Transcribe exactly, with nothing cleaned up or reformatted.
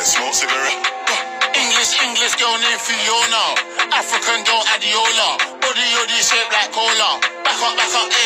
can smoke cigarette. English, English girl named Fiona. African girl Adiola. Body, body shaped like cola. Back up, back up,